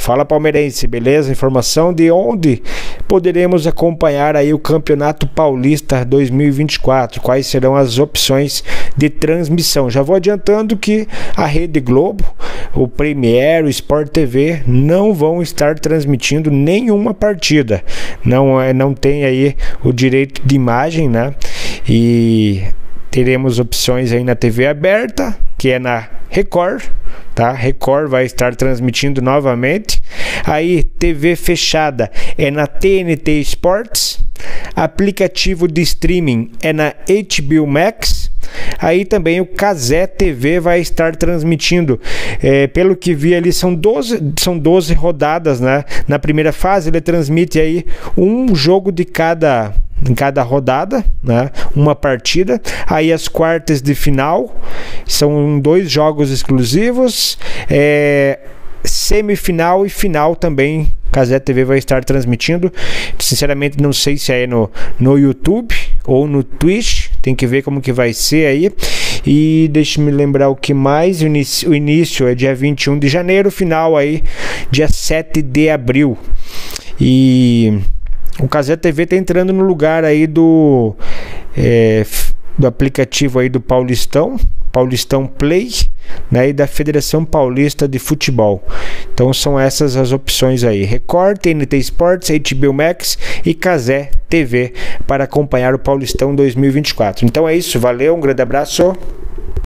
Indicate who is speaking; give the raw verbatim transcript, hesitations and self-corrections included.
Speaker 1: Fala palmeirense, beleza? Informação de onde poderemos acompanhar aí o Campeonato Paulista dois mil e vinte e quatro, quais serão as opções de transmissão. Já vou adiantando que a Rede Globo, o Premier, o Sport T V não vão estar transmitindo nenhuma partida, não, não tem aí o direito de imagem, né? E teremos opções aí na T V aberta, que é na Record, tá? Record vai estar transmitindo novamente. Aí T V fechada é na T N T Sports, aplicativo de streaming é na H B O Max. Aí também o Cazé T V vai estar transmitindo, é, pelo que vi ali são doze, são doze rodadas, né? Na primeira fase ele transmite aí um jogo de cada em cada rodada, né? Uma partida. Aí as quartas de final são dois jogos exclusivos, é, semifinal e final também Cazé T V vai estar transmitindo. Sinceramente não sei se é no, no YouTube ou no Twitch, tem que ver como que vai ser aí. E deixa-me lembrar o que mais, o início, o início é dia vinte e um de janeiro, final aí dia sete de abril. E o Cazé T V está entrando no lugar aí do, é, do aplicativo aí do Paulistão, Paulistão Play, né, e da Federação Paulista de Futebol. Então são essas as opções aí: Record, T N T Sports, H B O Max e Cazé T V para acompanhar o Paulistão dois mil e vinte e quatro. Então é isso, valeu, um grande abraço.